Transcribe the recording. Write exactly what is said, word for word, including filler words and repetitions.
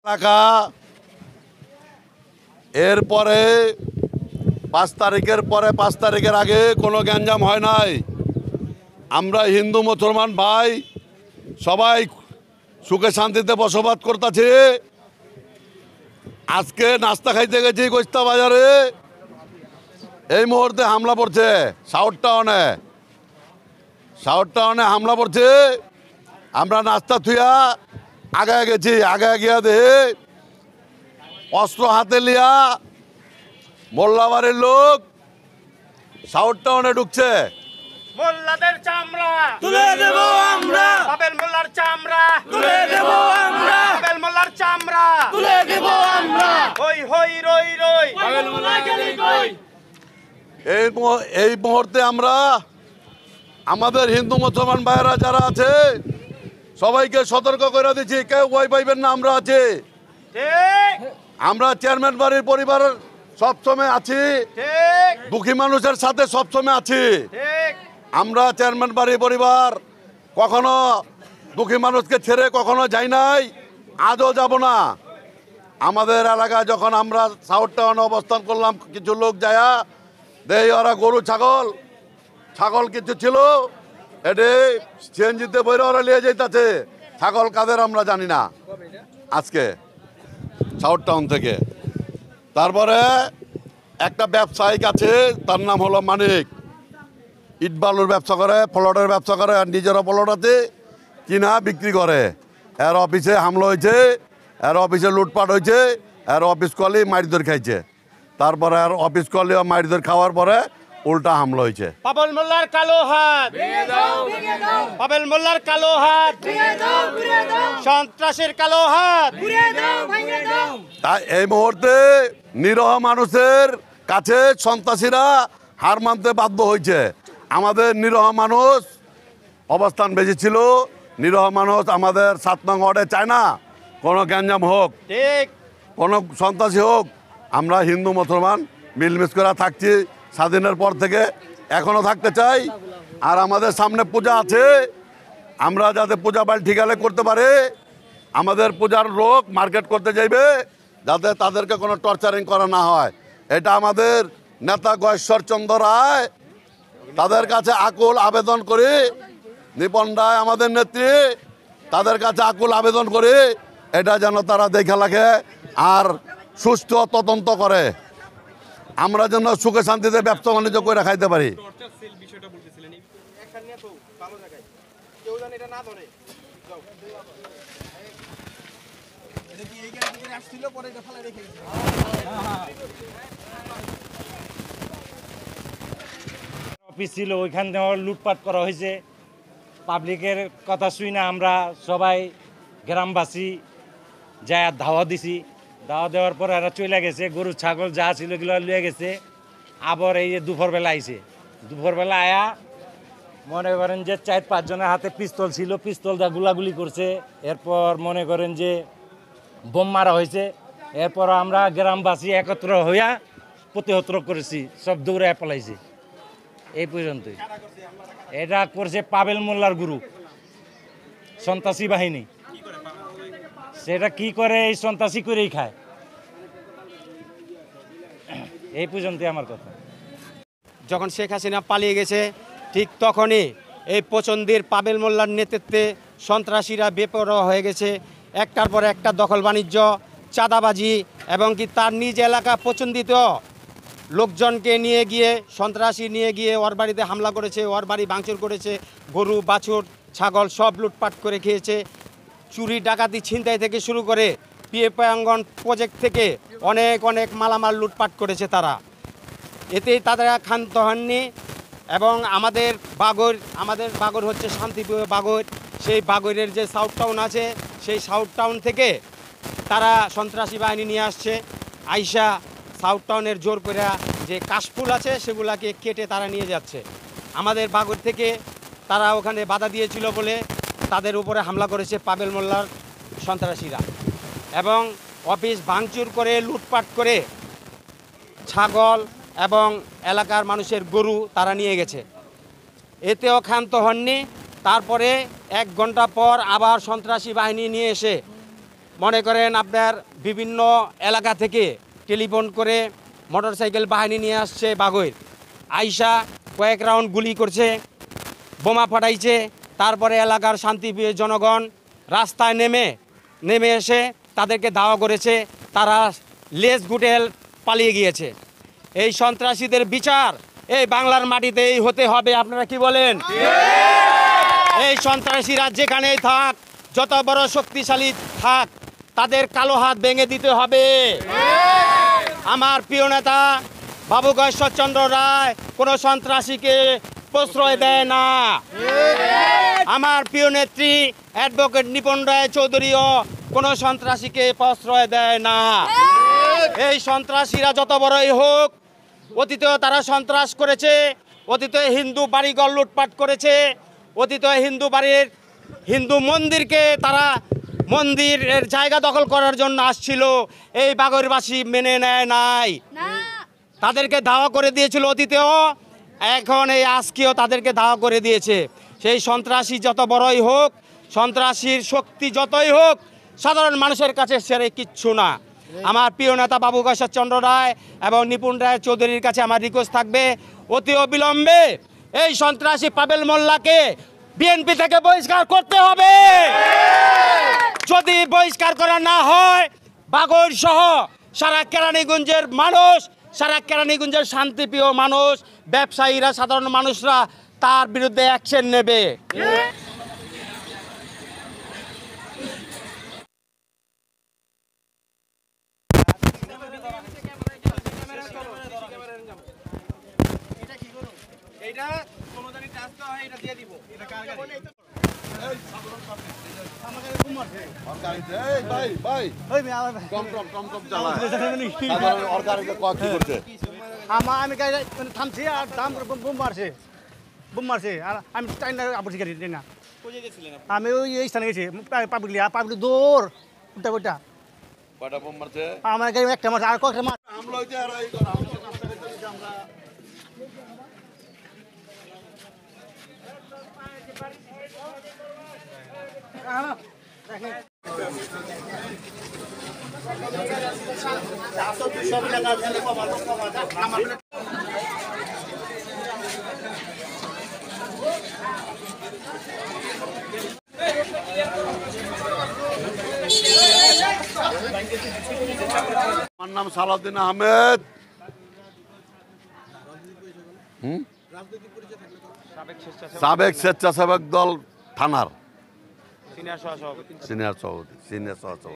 টাকা এরপরে পাঁচ তারিখের পরে পাঁচ তারিখের আগে কোনো গ্যাঞ্জাম হয় নাই। আমরা হিন্দু মুসলমান ভাই সবাই সুখে শান্তিতে বসবাস করতেছি। আজকে নাস্তা খাইতে গেছি গোস্তা বাজারে, এই মুহূর্তে হামলা পড়ছে সাউথ টাউনে সাউথ টাউনে হামলা পড়ছে। আমরা নাস্তা থুয়া আগে গেছি, আগে গিয়া দেখে অস্ত্র হাতে লিয়া মোল্লাবাড়ির লোক সাউথ টাউনে ঢুকছে। মোল্লাদের চামড়া তুলে দেব আমরা, পাবেল মোল্লার চামড়া তুলে দেব আমরা, পাবেল মোল্লার চামড়া তুলে দেব আমরা। হই হই রই রই পাবেল মোল্লা গেলি কই? এই মু- এই মুহূর্তে আমরা আমাদের হিন্দু মুসলমান ভাইয়েরা যারা আছে সবাইকে সতর্ক করে দিচ্ছি, কেউ ভয় পাইবেন না। আমরা আছি, ঠিক আমরা চেয়ারম্যান বাড়ির পরিবার সবসময় আছি, ঠিক দুঃখী মানুষের সাথে সবসময় আছি। ঠিক আমরা চেয়ারম্যান বাড়ির পরিবার কখনো দুঃখী মানুষকে ছেড়ে কখনো যাই নাই, আজও যাব না। আমাদের এলাকায় যখন আমরা সাউথ টাউনে অবস্থান করলাম, কিছু লোক যায়া দেই ওরা গরু ছাগল ছাগল কিছু ছিল, এটি সিএনজিতে বইরে ওরা নিয়ে যাইতেছে। ছাগল কাদের আমরা জানি না। আজকে সাউথ টাউন থেকে তারপরে একটা ব্যবসায়িক আছে, তার নাম হলো মানিক, ইট বালুর ব্যবসা করে, প্লটের ব্যবসা করে, আর নিজেরও প্লট আছে, কিনা বিক্রি করে। এর অফিসে হামলা হয়েছে, এর অফিসে লুটপাট হয়েছে, এর অফিস কলি মারিদর খাইছে। তারপরে আর অফিস কলি মারিদর খাওয়ার পরে উল্টা হামলা হয়েছে। পাবেল মোল্লার কালো হাত, ভেঙে দাও, ভেঙে দাও, পাবেল মোল্লার কালো হাত, ভেঙে দাও, ঘুরে দাও, সন্ত্রাসের কালো হাত। ঘুরে দাও, ভেঙে দাও। তাই এই মুহূর্তে নিরহ মানুষের কাছে সন্ত্রাসীরা হার মানতে বাধ্য হয়েছে। আমাদের নিরহ মানুষ অবস্থান বেশি ছিল, নিরহ মানুষ আমাদের সাত নং ওয়ার্ডে চায় না কোনো গ্যাঞ্জাম হোক, ঠিক কোনো সন্ত্রাসী হোক। আমরা হিন্দু মুসলমান মিলমিশ করে থাকছি স্বাধীনের পর থেকে, এখনও থাকতে চাই। আর আমাদের সামনে পূজা আছে, আমরা যাতে পূজা বাড়ি ঠিকালে করতে পারে, আমাদের পূজার লোক মার্কেট করতে যাইবে, যাতে তাদেরকে কোনো টর্চারিং করা না হয়। এটা আমাদের নেতা গয়েশ্বরচন্দ্র রায় তাদের কাছে আকুল আবেদন করি, নিপন রায় আমাদের নেত্রী, তাদের কাছে আকুল আবেদন করি এটা যেন তারা দেখে লাগে আর সুস্থ তদন্ত করে, আমরা যেন সুখে শান্তিতে ব্যবসা বাণিজ্য করে খাইতে পারি। অফিস ছিল, ওইখান থেকে লুটপাট করা হয়েছে। পাবলিকের কথা শুই না, আমরা সবাই গ্রামবাসী যা ধাওয়া দিছি, ধাওয়া দেওয়ার পর এরা চলে গেছে, গরু ছাগল যা ছিল এগুলো লিয়ে গেছে। আবার এই যে দুপুরবেলা আইছে, দুপুরবেলা আয়া মনে করেন যে চার পাঁচজনের হাতে পিস্তল ছিল, পিস্তল দা গুলাগুলি করছে। এরপর মনে করেন যে বোম মারা হয়েছে। এরপর আমরা গ্রামবাসী একত্র হইয়া প্রতিহত করেছি, সব দৌড়ে পালাইছি। এই পর্যন্তই। এটা করছে পাবেল মোল্লার গ্রুপ, সন্ত্রাসী বাহিনী। সেটা কি করে, এই সন্ত্রাসী করেই খায়। এই পর্যন্তই আমার কথা। যখন শেখ হাসিনা পালিয়ে গেছে ঠিক তখনই এই পচন্দির পাবেল মোল্লার নেতৃত্বে সন্ত্রাসীরা বেপরোয়া হয়ে গেছে। একটার পর একটা দখল বাণিজ্য, চাঁদাবাজি এবং কি তার নিজ এলাকা পচন্দিত লোকজনকে নিয়ে গিয়ে সন্ত্রাসী নিয়ে গিয়ে ওর বাড়িতে হামলা করেছে, ওর বাড়ি ভাঙচুর করেছে, গরু বাছুর ছাগল সব লুটপাট করে খেয়েছে। চুরি ডাকাতি ছিনতাই থেকে শুরু করে পিএ প্রাঙ্গন প্রজেক্ট থেকে অনেক অনেক মালামাল লুটপাট করেছে তারা। এতেই তারা ক্ষান্ত হননি। এবং আমাদের বাগর আমাদের বাগর হচ্ছে শান্তিপ্রিয় বাগর, সেই বাগরের যে সাউথ টাউন আছে সেই সাউথ টাউন থেকে তারা সন্ত্রাসী বাহিনী নিয়ে আসছে। আইসা সাউথ টাউনের জোর করে যে কাশফুল আছে সেগুলাকে কেটে তারা নিয়ে যাচ্ছে। আমাদের বাগর থেকে তারা ওখানে বাধা দিয়েছিল বলে তাদের উপরে হামলা করেছে পাবেল মোল্লার সন্ত্রাসীরা এবং অফিস ভাঙচুর করে লুটপাট করে ছাগল এবং এলাকার মানুষের গরু তারা নিয়ে গেছে। এতেও ক্ষান্ত হননি। তারপরে এক ঘন্টা পর আবার সন্ত্রাসী বাহিনী নিয়ে এসে মনে করেন আপনার বিভিন্ন এলাকা থেকে টেলিফোন করে মোটরসাইকেল বাহিনী নিয়ে আসছে বাগৈর, আইসা কয়েক রাউন্ড গুলি করছে, বোমা ফাটাইছে। তারপরে এলাকার শান্তিপ্রিয় জনগণ রাস্তায় নেমে নেমে এসে তাদেরকে ধাওয়া করেছে, তারা লেজ গুটেল পালিয়ে গিয়েছে। এই সন্ত্রাসীদের বিচার এই বাংলার মাটিতেই হতে হবে, আপনারা কি বলেন? এই সন্ত্রাসীরা যেখানেই থাক, যত বড় শক্তিশালী থাক, তাদের কালো হাত ভেঙে দিতে হবে। আমার প্রিয় নেতা বাবু ঈশ্বরচন্দ্র রায় কোনো সন্ত্রাসীকে প্রশ্রয় দেয় না। আমার প্রিয় নেত্রী অ্যাডভোকেট নিপুণ রায় চৌধুরীও কোনো সন্ত্রাসীকে প্রশ্রয় দেয় না। এই সন্ত্রাসীরা যত বড়ই হোক, অতীতেও তারা সন্ত্রাস করেছে, অতীতে হিন্দু বাড়িঘর লুটপাট করেছে, অতীতে হিন্দু বাড়ির হিন্দু মন্দিরকে তারা মন্দিরের জায়গা দখল করার জন্য আসছিল, এই বাগৈরবাসী মেনে নেয় নাই, তাদেরকে ধাওয়া করে দিয়েছিল অতীতেও, এখন এই আজকেও তাদেরকে ধাওয়া করে দিয়েছে। সেই সন্ত্রাসী যত বড়ই হোক, সন্ত্রাসীর শক্তি যতই হোক, সাধারণ মানুষের কাছে সেরে কিচ্ছু না। আমার প্রিয় নেতা বাবু ঈশ্বরচন্দ্র রায় এবং নিপুণ রায় চৌধুরীর কাছে আমার রিকোয়েস্ট থাকবে, অতি অবিলম্বে এই সন্ত্রাসী পাবেল মোল্লাকে বিএনপি থেকে বহিষ্কার করতে হবে। যদি বহিষ্কার করা না হয়, বাগৈর সহ সারা কেরানীগঞ্জের মানুষ, সারা কেরানীগঞ্জের শান্তিপ্রিয় মানুষ, ব্যবসায়ীরা, সাধারণ মানুষরা তার বিরুদ্ধে অ্যাকশন নেবে। এই ভাই ভাই টম টম টম টম চালায় সাধারণ ওর গাড়িতে ক কি করছে? আমার আমি গাড়ি মানে থামছি আর দাম বোম মারছে বোম মারছে আর আমি টাইম আপত্তি গাড়ি না আমি ওই এই স্থানে গেছি পাবলিক পাবলিক দৌড় উল্টা উল্টা কয়টা বোম মারছে? আমার গাড়ি একটা মারছে আর কয়েকটা মার আমলা হইতে আর এই করা, আমরা তো কাজ করতেছি আমরা। আমার নাম সালাউদ্দিন আহমেদ। হুম? সাবেক স্বেচ্ছাসেবক দল থানার সিনিয়র সহসভাপতি। সিনিয়র সভাপতি সিনিয়র সহসভাপতি